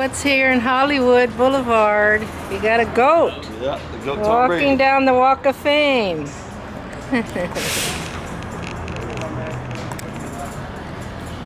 What's here in Hollywood Boulevard? You got a goat. Yeah, the goat walking down the Walk of Fame.